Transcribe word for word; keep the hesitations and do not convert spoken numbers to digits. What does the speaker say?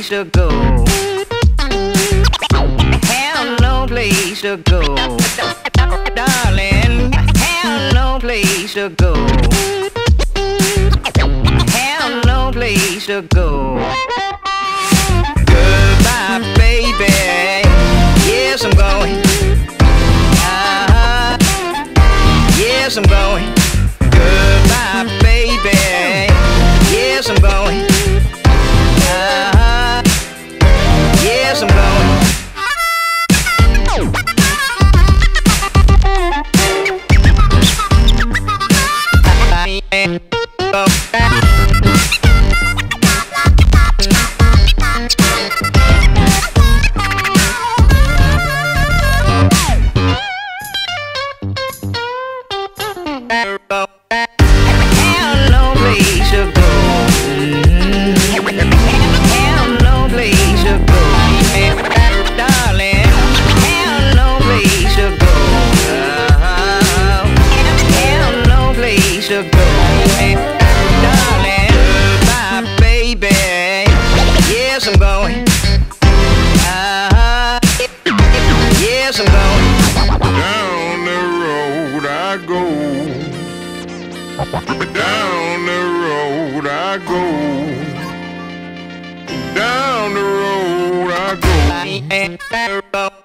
place to go. Have no place to go. Darling, have no place to go. Have no place to go. Goodbye, baby. Yes, I'm going. Uh-huh. Yes, I'm going. Goodbye, baby. Yes, I'm going. Uh-huh. Yes, I'm going. Have no place to go. Have no place to go. Darling, have no place to go. Have no place to go. Darling, bye, baby. Yes, I'm going. Uh-huh. Yes, I'm going. Down the road I go. Down the road I go. Down the road I go.